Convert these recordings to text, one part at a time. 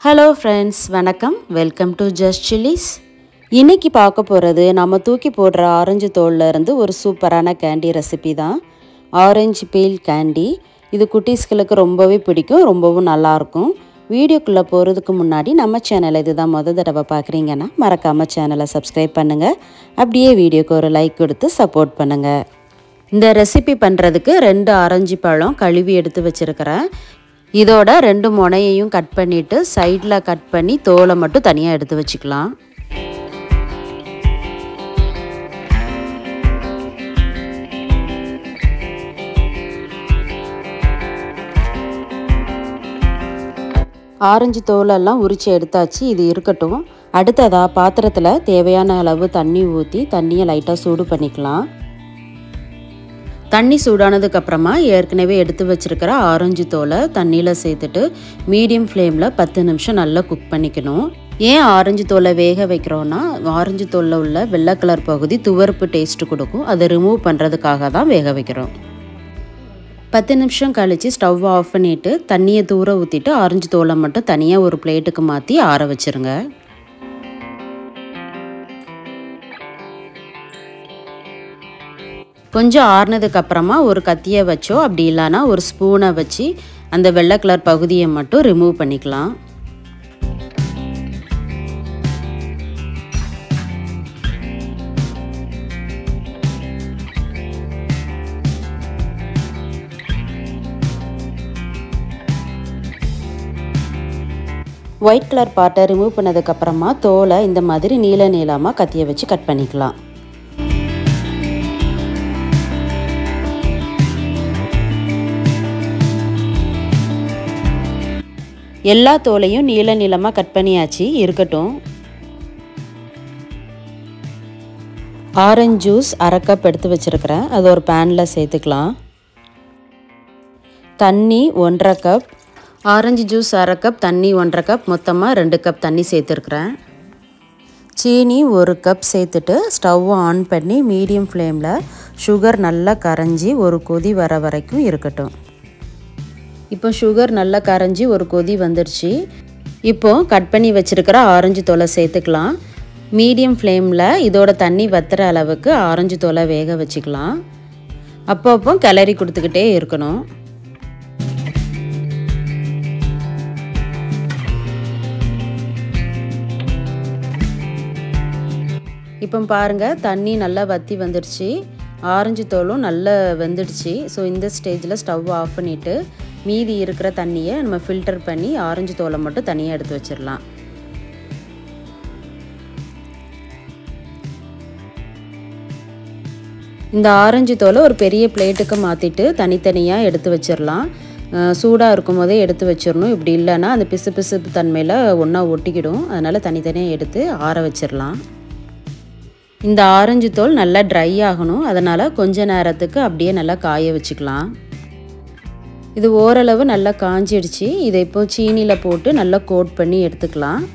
Hello friends, வணக்கம். Welcome to Just Chillies. இன்னைக்கு பார்க்க போறது நம்ம தூக்கி போடுற ஆரஞ்சு தோல்ல இருந்து ஒரு சூப்பரான candy ரெசிபி தான். Orange peel candy. இது குட்டீஸ்களுக்கு ரொம்பவே பிடிக்கும், ரொம்பவும் நல்லா இருக்கும். வீடியோக்குள்ள போறதுக்கு முன்னாடி நம்ம சேனலை இதுதான் முதல் தடவை பார்க்கறீங்கன்னா மறக்காம சேனலை சப்ஸ்கிரைப் பண்ணுங்க. அப்படியே வீடியோக்கு ஒரு லைக் கொடுத்து சப்போர்ட் பண்ணுங்க. இந்த ரெசிபி பண்றதுக்கு 2 ஆரஞ்சு பழம் கழுவி எடுத்து வச்சிருக்கேன். இதோட 2 முனையையும் கட் பண்ணிட்டு சைடுல கட் பண்ணி தோலை மட்டும் தனியா எடுத்து வச்சுக்கலாம். ஆரஞ்சு தோலெல்லாம் உரிச்சு எடுத்தாச்சு, இது இருக்கட்டும். அடுத்ததா பாத்திரத்துல தேவையான அளவு தண்ணி ஊற்றி தண்ணியை லைட்டாக சூடு பண்ணிக்கலாம். தண்ணி சூடானதுக்கு அப்புறமா ஏற்கனவே எடுத்து வச்சிருக்கிற ஆரஞ்சு தோலை தண்ணியில் சேர்த்துட்டு மீடியம் ஃப்ளேமில் 10 நிமிஷம் நல்லா குக் பண்ணிக்கணும். ஏன் ஆரஞ்சு தோலை வேக வைக்கிறோன்னா ஆரஞ்சு தோலில் உள்ள வெள்ளை கலர் பகுதி துவர்ப்பு டேஸ்ட்டு கொடுக்கும். அதை ரிமூவ் பண்ணுறதுக்காக தான் வேக வைக்கிறோம். 10 நிமிஷம் கழித்து ஸ்டவ் ஆஃப் பண்ணிவிட்டு தண்ணியை தூர ஊற்றிட்டு ஆரஞ்சு தோலை மட்டும் தனியாக ஒரு பிளேட்டுக்கு மாற்றி ஆற வச்சுருங்க. கொஞ்சம் ஆறுனதுக்கு அப்புறமா ஒரு கத்தியை வச்சோ அப்படி இல்லைன்னா ஒரு ஸ்பூனை வச்சு அந்த வெள்ளை கலர் பகுதியை மட்டும் ரிமூவ் பண்ணிக்கலாம். ஒயிட் கலர் பார்ட்டை ரிமூவ் பண்ணதுக்கு அப்புறமா தோலை இந்த மாதிரி நீளமாக கத்தியை வச்சு கட் பண்ணிக்கலாம். எல்லா தோலையும் நீளமாக கட் பண்ணியாச்சு, இருக்கட்டும். ஆரஞ்சு ஜூஸ் 1/2 கப் எடுத்து வச்சுருக்கிறேன், அது ஒரு பேனில் சேர்த்துக்கலாம். தண்ணி 1/2 கப், ஆரஞ்சு ஜூஸ் 1/2 கப், தண்ணி 1/2 கப், மொத்தமாக 2 கப் தண்ணி சேர்த்துருக்குறேன். சீனி 1 கப் சேர்த்துட்டு ஸ்டவ் ஆன் பண்ணி மீடியம் ஃப்ளேமில் சுகர் நல்லா கரைஞ்சி ஒரு கொதி வர வரைக்கும் இருக்கட்டும். இப்போ சுகர் நல்லா கரைஞ்சி ஒரு கொதி வந்துடுச்சு. இப்போது கட் பண்ணி வச்சுருக்கிற ஆரஞ்சு தோலை சேர்த்துக்கலாம். மீடியம் ஃப்ளேமில் இதோட தண்ணி வத்துற அளவுக்கு ஆரஞ்சு தோலை வேக வச்சுக்கலாம். அப்பப்போ கிளறி கொடுத்துக்கிட்டே இருக்கணும். இப்போ பாருங்கள், தண்ணி நல்லா வற்றி வந்துடுச்சு, ஆரஞ்சு தோலும் நல்லா வெந்துடுச்சு. ஸோ இந்த ஸ்டேஜில் ஸ்டவ் ஆஃப் பண்ணிவிட்டு மீதி இருக்கிற தண்ணியை நம்ம ஃபில்டர் பண்ணி ஆரஞ்சு தோலை மட்டும் தனியாக எடுத்து வச்சிடலாம். இந்த ஆரஞ்சு தோலை ஒரு பெரிய பிளேட்டுக்கு மாற்றிட்டு தனித்தனியாக எடுத்து வச்சிடலாம். சூடாக இருக்கும் போதே எடுத்து வச்சிடணும், இப்படி இல்லைன்னா அந்த பிசு தன்மையில் ஒன்றா ஒட்டிக்கிடும். அதனால் தனித்தனியாக எடுத்து ஆற வச்சிடலாம். இந்த ஆரஞ்சு தோல் நல்லா ட்ரை ஆகணும், அதனால் கொஞ்ச நேரத்துக்கு அப்படியே நல்லா காய வச்சுக்கலாம். இது ஓரளவு நல்லா காஞ்சிடுச்சு. இதை இப்போ சீனியில் போட்டு நல்லா கோட் பண்ணி எடுத்துக்கலாம்.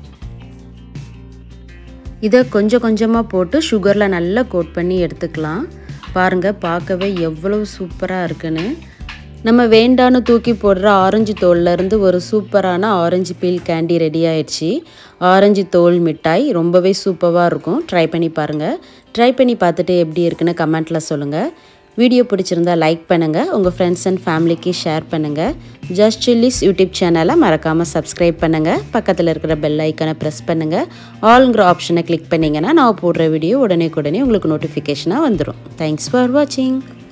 இதை கொஞ்சமாக போட்டு சுகரில் நல்லா கோட் பண்ணி எடுத்துக்கலாம். பாருங்கள், பார்க்கவே எவ்வளவு சூப்பராக இருக்குன்னு. நம்ம வேண்டான்னு தூக்கி போடுற ஆரஞ்சு தோல்லேருந்து ஒரு சூப்பரான ஆரஞ்சு பீல் கேண்டி ரெடி ஆயிடுச்சு. ஆரஞ்சு தோல் மிட்டாய் ரொம்பவே சூப்பராக இருக்கும். ட்ரை பண்ணி பாருங்கள். ட்ரை பண்ணி பார்த்துட்டு எப்படி இருக்குன்னு கமெண்ட்டில் சொல்லுங்கள். வீடியோ பிடிச்சிருந்தா லைக் பண்ணுங்கள், உங்கள் ஃப்ரெண்ட்ஸ் அண்ட் ஃபேமிலிக்கு ஷேர் பண்ணுங்கள். ஜஸ்ட் சில்லிஸ் யூடியூப் சேனலை மறக்காமல் சப்ஸ்கிரைப் பண்ணுங்கள். பக்கத்தில் இருக்கிற பெல் ஐக்கனை ப்ரெஸ் பண்ணுங்கள். ஆல்ங்கிற ஆப்ஷனை கிளிக் பண்ணிங்கன்னா நான் போடுற வீடியோ உடனே உங்களுக்கு நோட்டிஃபிகேஷனாக வந்துடும். தேங்க்ஸ் ஃபார் வாட்சிங்.